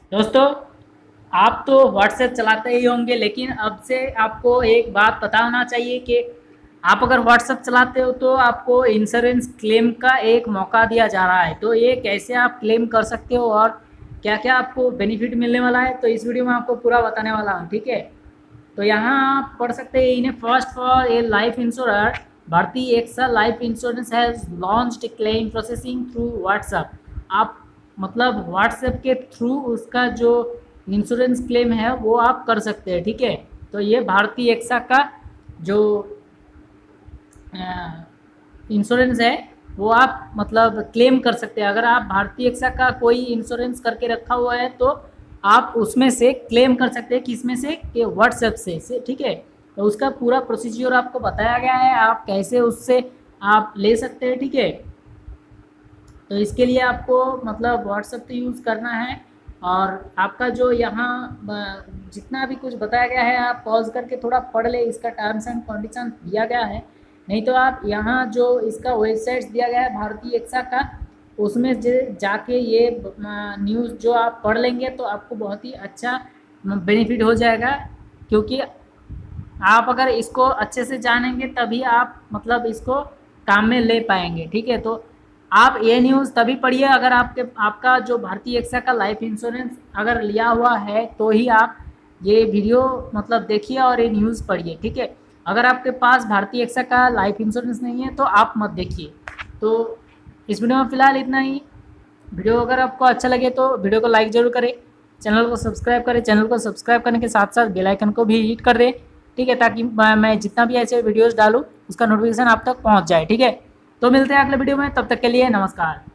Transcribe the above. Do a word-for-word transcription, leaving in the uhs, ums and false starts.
दोस्तों, आप तो व्हाट्सएप चलाते ही होंगे, लेकिन अब से आपको एक बात पता होना चाहिए कि आप अगर व्हाट्सएप चलाते हो तो आपको इंश्योरेंस क्लेम का एक मौका दिया जा रहा है। तो ये कैसे आप क्लेम कर सकते हो और क्या क्या आपको बेनिफिट मिलने वाला है, तो इस वीडियो में आपको पूरा बताने वाला हूँ। ठीक है, तो यहाँ आप पढ़ सकते हैं, इन्हें first for a life insurer Bharti AXA life insurance has launched claim processing through WhatsApp. आप मतलब व्हाट्सएप के थ्रू उसका जो इंश्योरेंस क्लेम है वो आप कर सकते हैं। ठीक है, तो ये भारतीय एक्सा का जो इंश्योरेंस है वो आप मतलब क्लेम कर सकते हैं। अगर आप भारतीय एक्सा का कोई इंश्योरेंस करके रखा हुआ है तो आप उसमें से क्लेम कर सकते हैं। किसमें से? कि व्हाट्सएप से, से ठीक है। तो उसका पूरा प्रोसीजर आपको बताया गया है, आप कैसे उससे आप ले सकते हैं। ठीक है, तो इसके लिए आपको मतलब व्हाट्सएप तो यूज़ करना है, और आपका जो यहाँ जितना भी कुछ बताया गया है आप पॉज करके थोड़ा पढ़ ले। इसका टर्म्स एंड कंडीशन दिया गया है, नहीं तो आप यहाँ जो इसका वेबसाइट दिया गया है भारतीय एक्सा का, उसमें जाके ये न्यूज़ जो आप पढ़ लेंगे तो आपको बहुत ही अच्छा बेनिफिट हो जाएगा। क्योंकि आप अगर इसको अच्छे से जानेंगे तभी आप मतलब इसको काम में ले पाएंगे। ठीक है, तो आप ये न्यूज़ तभी पढ़िए अगर आपके आपका जो भारतीय एक्सा का लाइफ इंश्योरेंस अगर लिया हुआ है, तो ही आप ये वीडियो मतलब देखिए और ये न्यूज़ पढ़िए। ठीक है, अगर आपके पास भारतीय एक्सा का लाइफ इंश्योरेंस नहीं है तो आप मत देखिए। तो इस वीडियो में फ़िलहाल इतना ही। वीडियो अगर आपको अच्छा लगे तो वीडियो को लाइक ज़रूर करें, चैनल को सब्सक्राइब करें। चैनल को सब्सक्राइब करने के साथ साथ बेल आइकन को भी हिट कर दें। ठीक है, ताकि मैं जितना भी ऐसे वीडियोस डालूँ उसका नोटिफिकेशन आप तक पहुंच जाए। ठीक है, तो मिलते हैं अगले वीडियो में, तब तक के लिए नमस्कार।